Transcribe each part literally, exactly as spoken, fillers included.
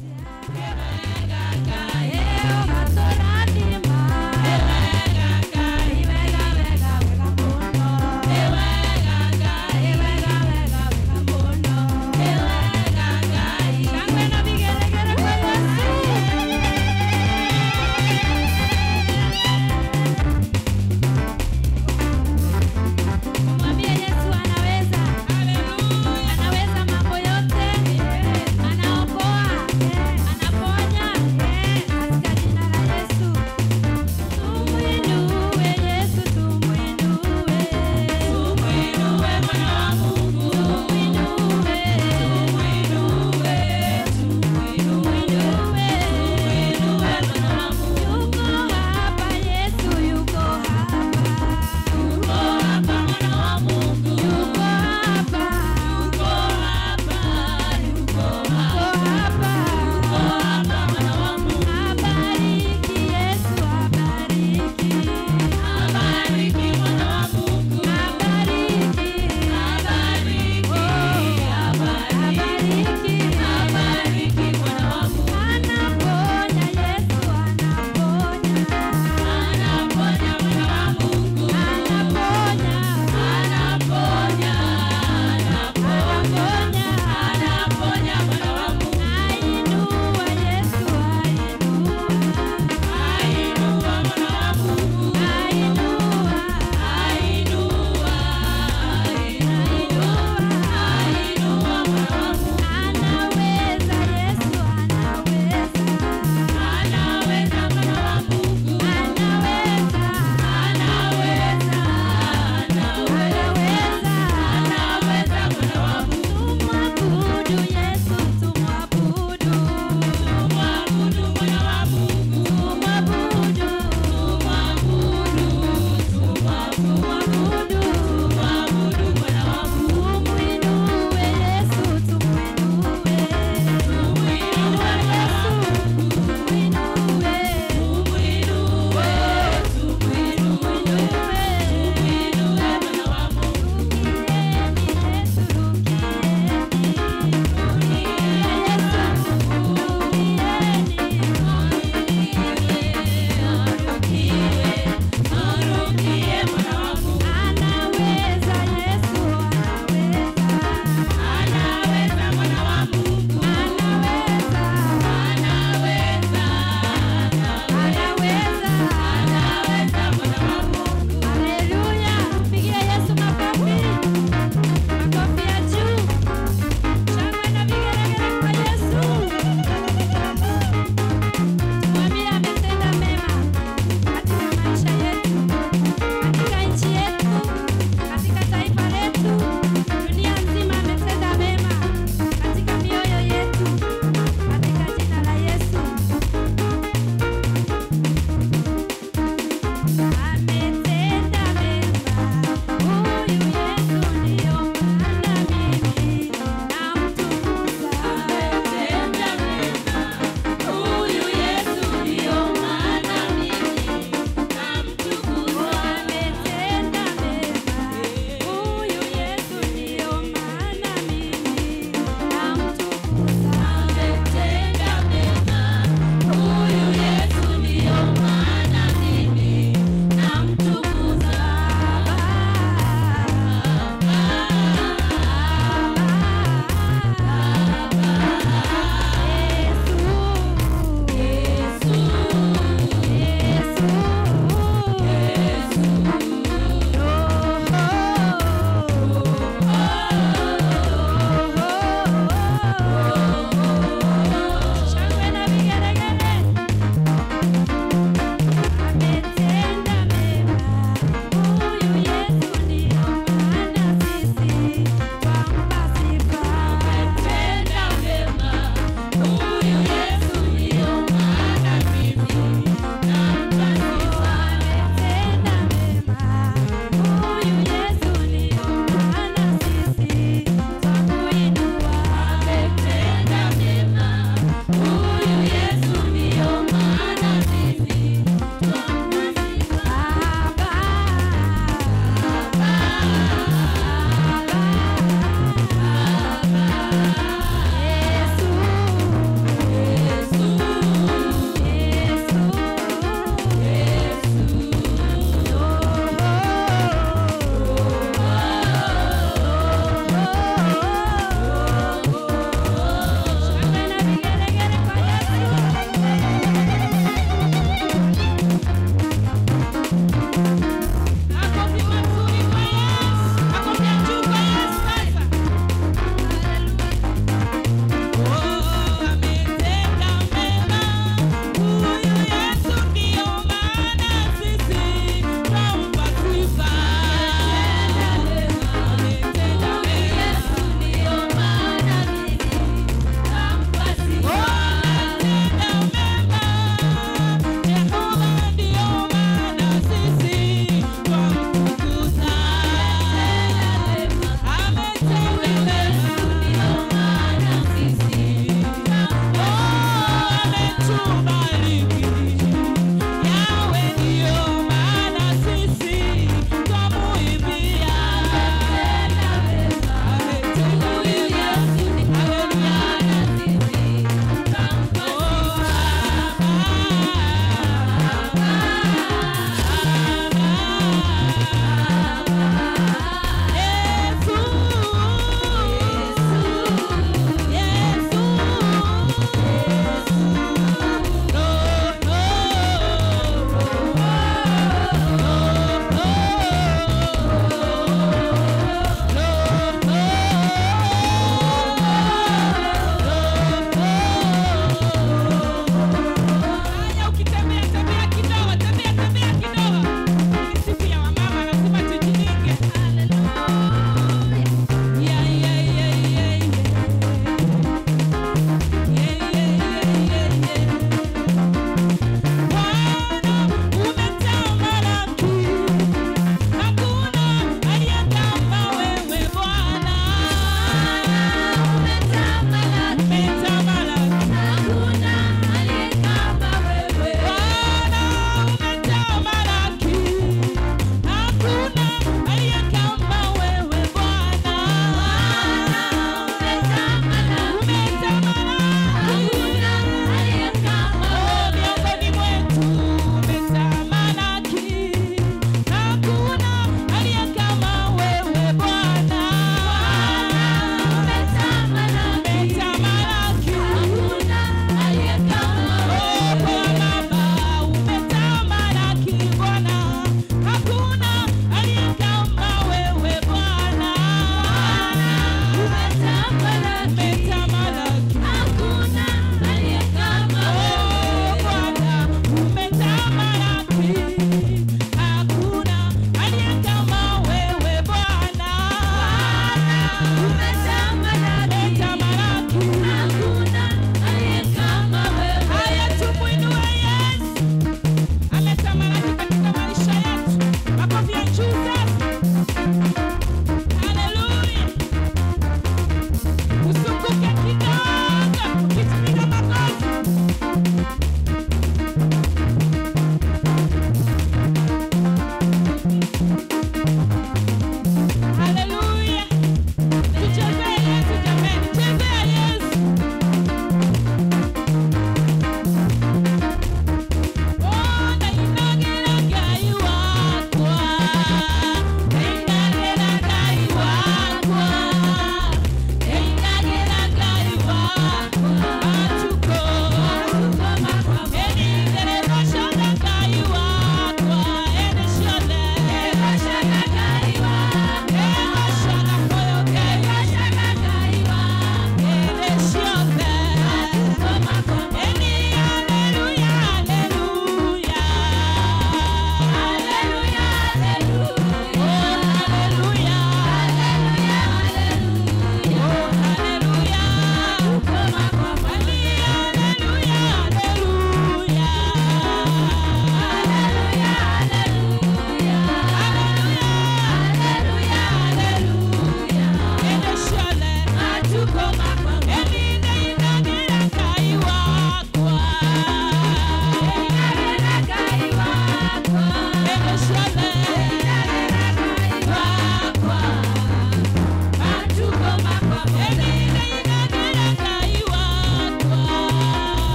Anaweza mambo yote, anaokoa,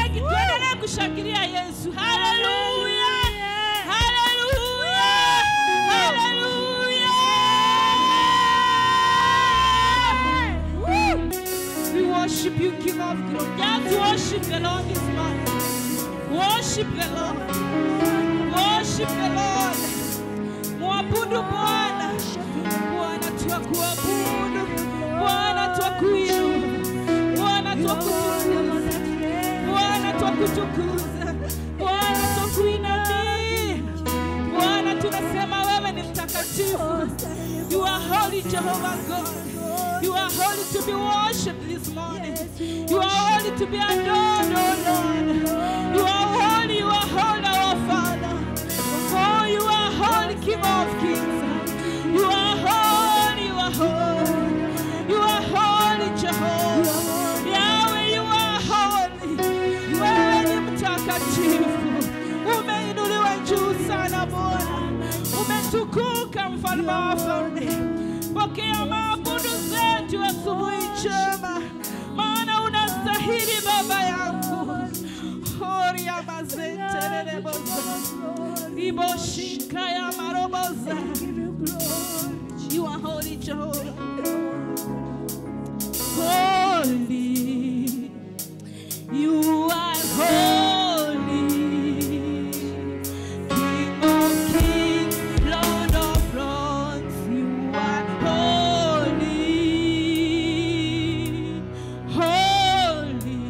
wengi tuendelee kushangilia Yesu. Hallelujah. Hallelujah. Hallelujah. We worship you, King of Glory. Just worship the Lord this morning. Worship the Lord. Worship the Lord. Mwabudu Bwana. Bwana twakuabudu. Bwana twakuinua. Bwana twakutukuza. Bwana twakutukuza. Bwana twakuinamia. Bwana tunasema wewe ni mtakatifu. You are holy, Jehovah God. You are holy to be worshipped this morning. You are holy to be adored, oh Lord. You are holy, you are holy, our Father. Oh, you are holy, King of Kings. You are holy, you are holy. You are holy, Jehovah. Yahweh, you are holy. Wewe ni mtakatifu. Umeinuliwa juu sana Bwana. Umetukuka mfalme wa wafalme. Pokea maabudu zetu asubuhi njema, maana unastahili Baba yangu. Horia mazenterere boza. Iboshika ya maroboza. You are holy, Jehovah. Holy. You are holy. King of kings, Lord of lords. You are holy. Holy.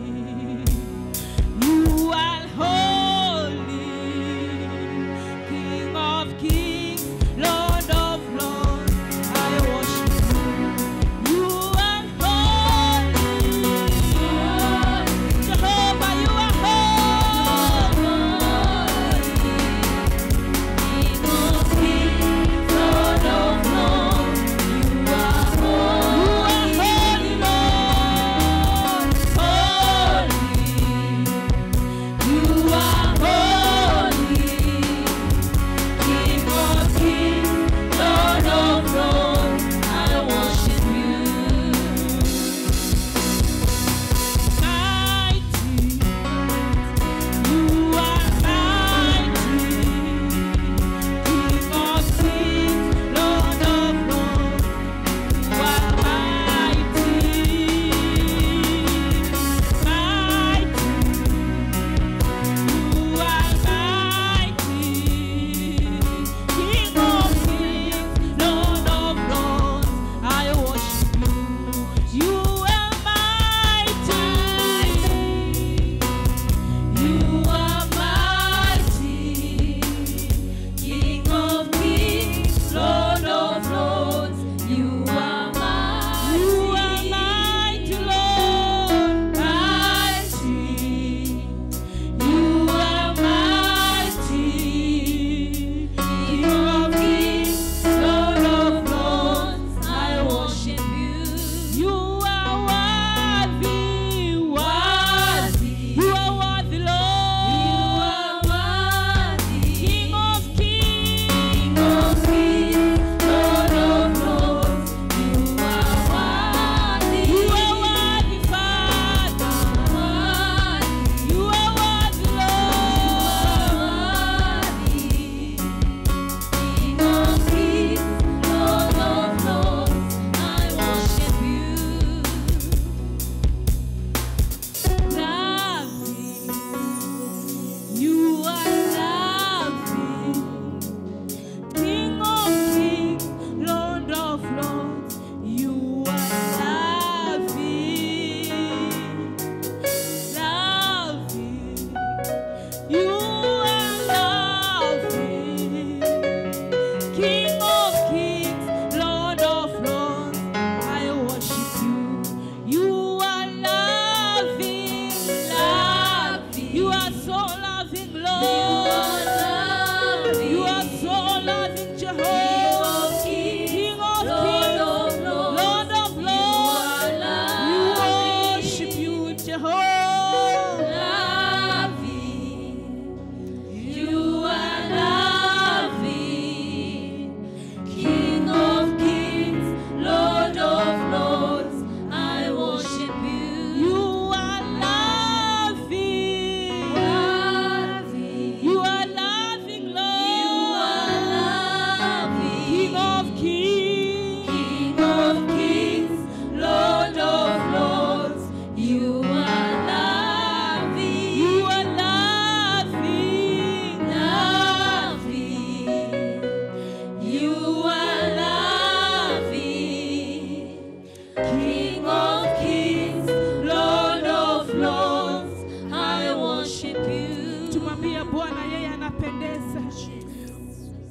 You are holy. King of kings, Lord of lords. I worship you.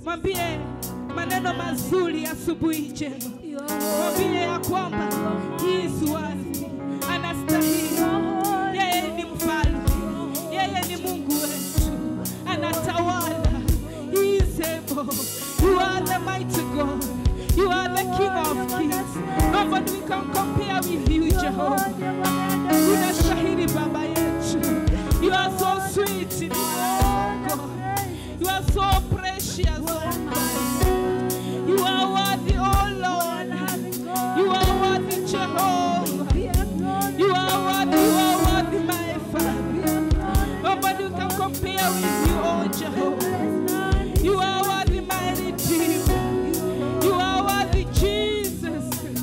Mwambie maneno mazuri asubuhi njema. Mwambie ya kwamba he is worthy. Anastahili. Yeye ni mfalme. Yeye ni Mungu wetu. Anatawala. He is able. You are the mighty God. You are the King of Kings. Nobody we can compare with you, Jehovah. Unastahili Baba yetu. You are so sweet in your God. You are so precious, oh God. You are worthy, oh Lord. You are worthy, Jehovah. You are worthy, you are worthy, my Father. Nobody can compare with you, oh Jehovah. You are worthy, my Redeemer. You are worthy, Jesus.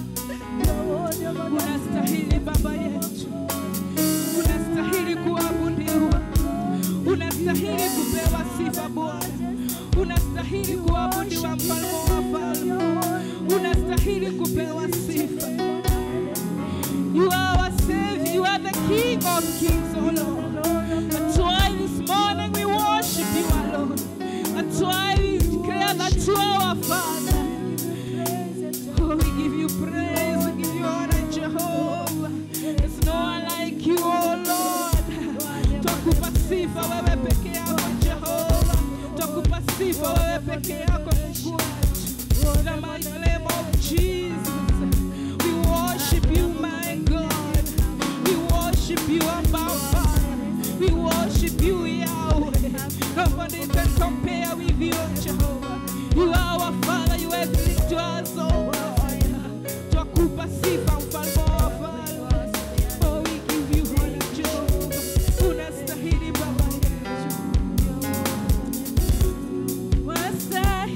Unastahili Baba yetu. Unastahili kuabudiwa. Unastahili kupewa sifa Bwana. Unastahili kuabudiwa mfalme wa wafalme. Unastahili kupewa sifa. You are our Savior. You are the King of Kings, oh Lord. That's why this morning we worship you, our Lord. That's why we declare that you are our Father. Oh, we give you praise. We give you honor, Jehovah. There's no one like you, oh Lord. Twakupa sifa wewe peke yako, Jehovah. Twakupa sifa wewe peke yako, Mungu wetu. In the mighty name of Jesus, we worship you, my God. We worship you, our Father. We worship you, Yahweh. Nobody can compare with you, Jehovah. You are our Father. You have been to us, oh God. Twakupa sifa mfalme wa wafalme. Oh, we give you honor, Jehovah. Unastahili Baba yetu. Unastahili.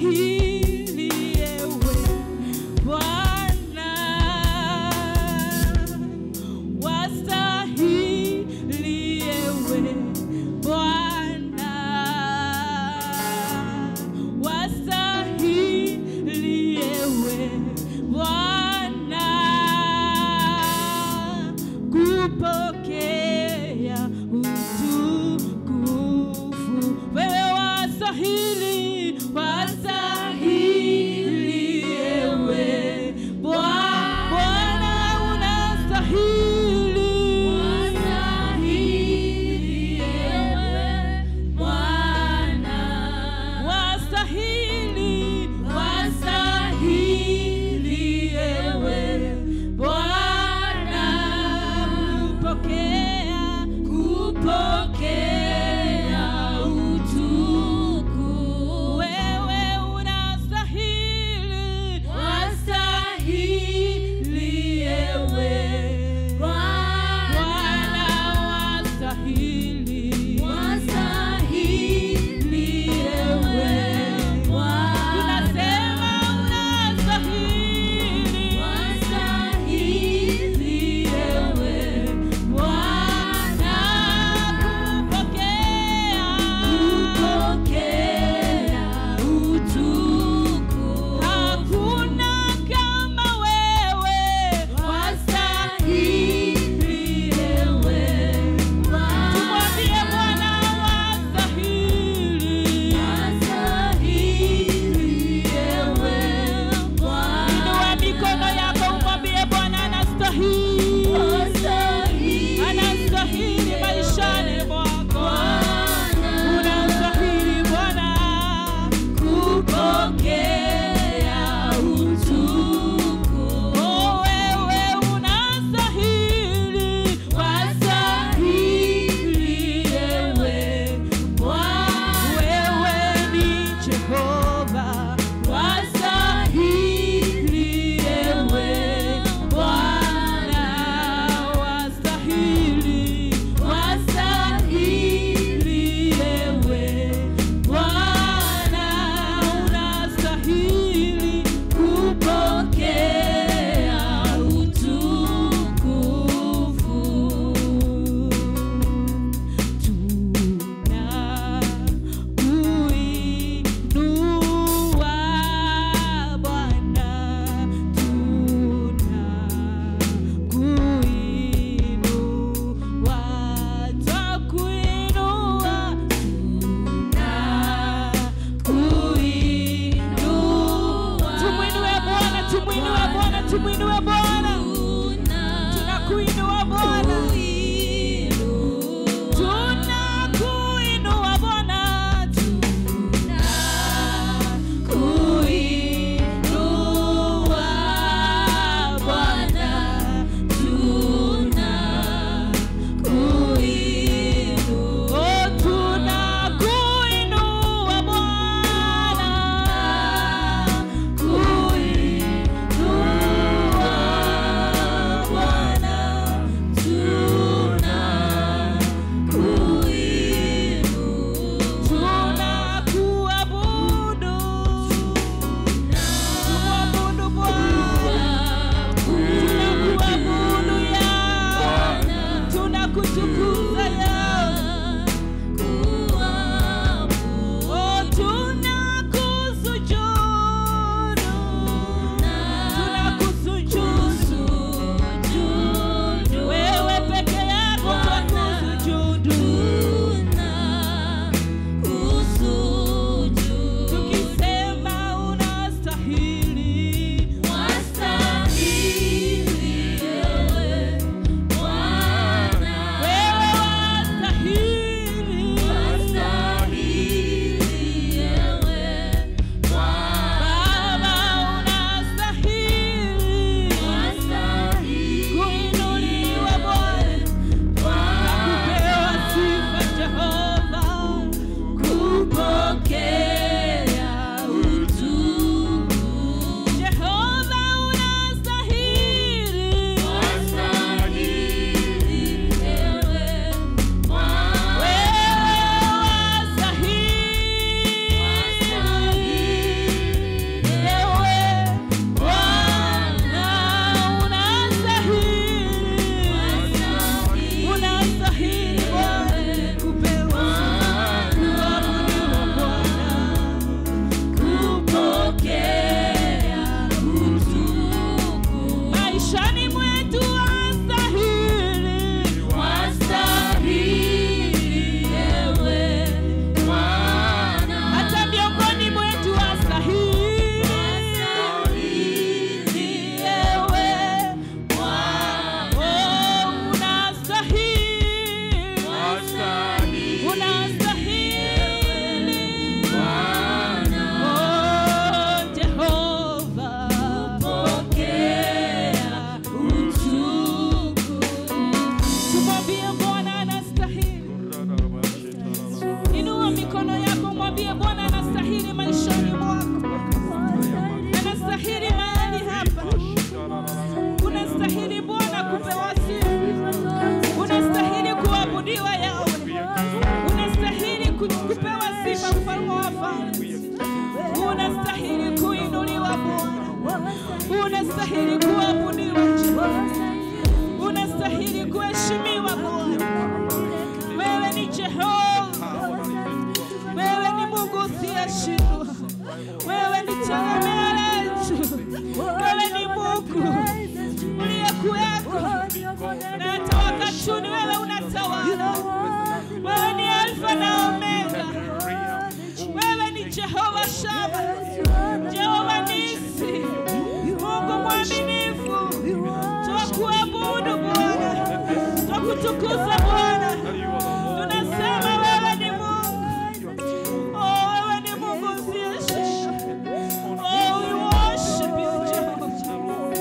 mfalme wa falme. Unastahili kuinuliwa Bwana. Unastahili kuabudiwa Jehova. Unastahili kuheshimiwa Bwana. Wewe ni Jehova. Wewe ni Mungu usiyeshindwa. Wewe ni tegemeo letu. Wewe ni Mungu uliyekuweko na hata wakati wewe unatawala. Wewe ni Alfa na Omega. Wewe ni Jehova Shama, Jehova Nisi, Mungu mwaminifu. Twakuabudu Bwana, twakutukuza Bwana. Tunasema wewe ni Mungu. Oh, wewe ni Mungu usiyeshindwa. Oh, we worship you, Jehovah.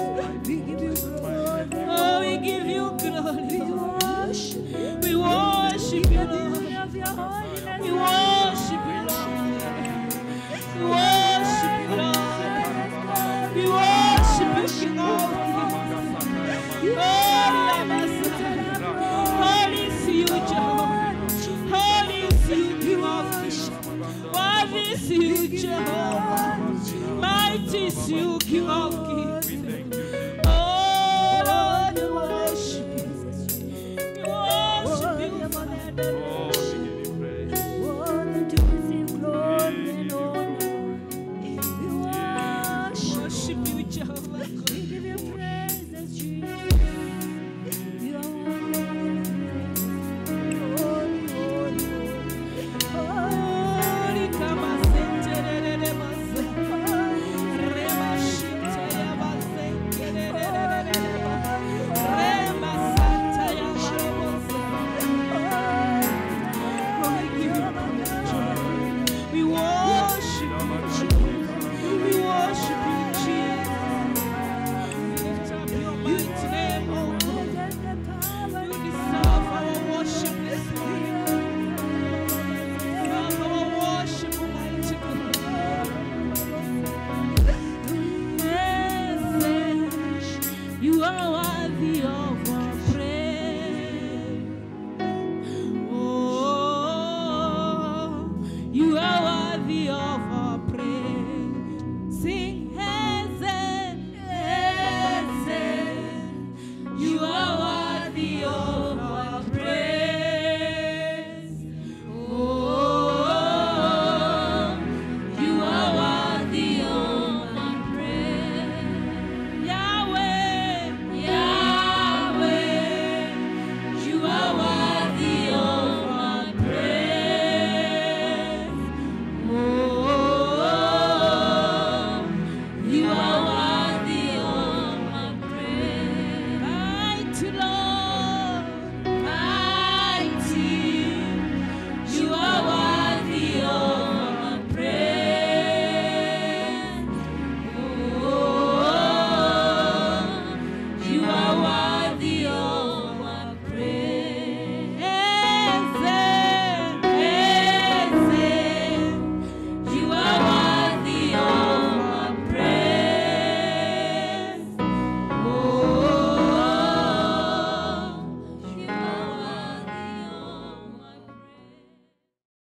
Oh, we give you glory. We worship you, Lord. We worship you, Lord. We worship you, Lord. We worship you, King of Kings. Holy Messiah. Holy is you, Jehovah. Holy is you, King of Kings. Worthy is you, Jehovah. Mighty is you,